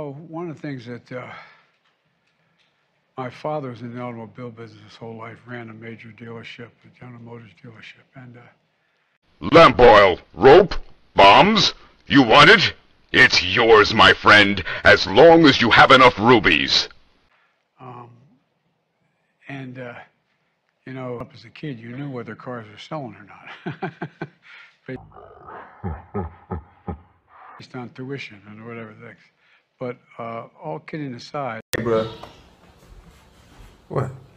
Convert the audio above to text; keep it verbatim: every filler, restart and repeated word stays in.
know, one of the things that uh, my father was in the automobile business his whole life, ran a major dealership, a General Motors dealership, and uh, Lamp oil, rope, bombs? You want it? It's yours, my friend, as long as you have enough rubies. um, and uh, you know, up as a kid, you knew whether cars were selling or not, based on tuition and whatever things. But uh, all kidding aside. Hey, bro. What?